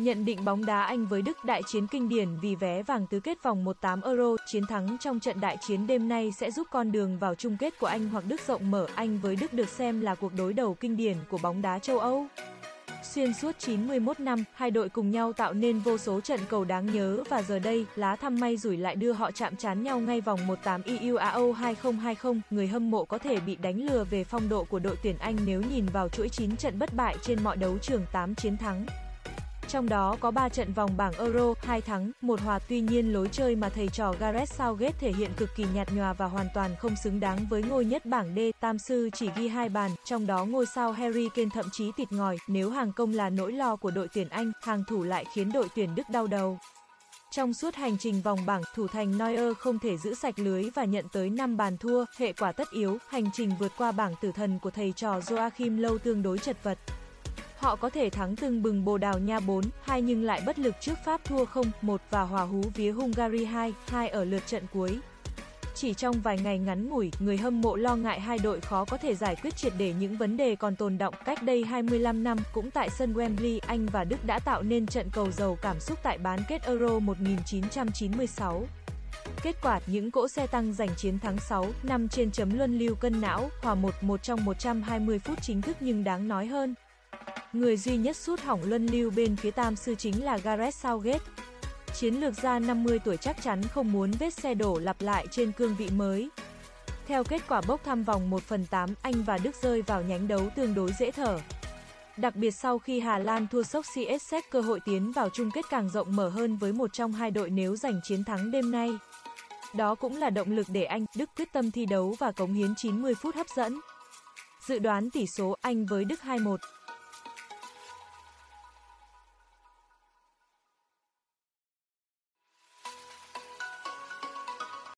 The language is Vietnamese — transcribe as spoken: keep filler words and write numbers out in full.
Nhận định bóng đá Anh với Đức, đại chiến kinh điển vì vé vàng tứ kết vòng một tám Euro, chiến thắng trong trận đại chiến đêm nay sẽ giúp con đường vào chung kết của Anh hoặc Đức rộng mở. Anh với Đức được xem là cuộc đối đầu kinh điển của bóng đá châu Âu. Xuyên suốt chín mươi mốt năm, hai đội cùng nhau tạo nên vô số trận cầu đáng nhớ và giờ đây, lá thăm may rủi lại đưa họ chạm trán nhau ngay vòng một tám e u a o hai không hai không. Người hâm mộ có thể bị đánh lừa về phong độ của đội tuyển Anh nếu nhìn vào chuỗi chín trận bất bại trên mọi đấu trường, tám chiến thắng. Trong đó có ba trận vòng bảng Euro, hai thắng, một hòa. Tuy nhiên lối chơi mà thầy trò Gareth Southgate thể hiện cực kỳ nhạt nhòa và hoàn toàn không xứng đáng với ngôi nhất bảng D. Tam sư chỉ ghi hai bàn, trong đó ngôi sao Harry Kane thậm chí tịt ngòi. Nếu hàng công là nỗi lo của đội tuyển Anh, hàng thủ lại khiến đội tuyển Đức đau đầu. Trong suốt hành trình vòng bảng, thủ thành Neuer không thể giữ sạch lưới và nhận tới năm bàn thua, hệ quả tất yếu. Hành trình vượt qua bảng tử thần của thầy trò Joachim Löw tương đối chật vật. Họ có thể thắng tưng bừng Bồ Đào Nha bốn hai nhưng lại bất lực trước Pháp thua không một và hòa hú vía Hungary hai hai ở lượt trận cuối. Chỉ trong vài ngày ngắn ngủi, người hâm mộ lo ngại hai đội khó có thể giải quyết triệt để những vấn đề còn tồn đọng. Cách đây hai mươi lăm năm, cũng tại sân Wembley, Anh và Đức đã tạo nên trận cầu giàu cảm xúc tại bán kết Euro một nghìn chín trăm chín mươi sáu. Kết quả, những cỗ xe tăng giành chiến thắng sáu năm trên chấm luân lưu cân não, hòa một một trong một trăm hai mươi phút chính thức. Nhưng đáng nói hơn, người duy nhất sút hỏng luân lưu bên phía tam sư chính là Gareth Southgate. Chiến lược gia năm mươi tuổi chắc chắn không muốn vết xe đổ lặp lại trên cương vị mới. Theo kết quả bốc thăm vòng một phần tám, Anh và Đức rơi vào nhánh đấu tương đối dễ thở. Đặc biệt sau khi Hà Lan thua sốc xê ét Séc, cơ hội tiến vào chung kết càng rộng mở hơn với một trong hai đội nếu giành chiến thắng đêm nay. Đó cũng là động lực để Anh, Đức quyết tâm thi đấu và cống hiến chín mươi phút hấp dẫn. Dự đoán tỷ số Anh với Đức hai một.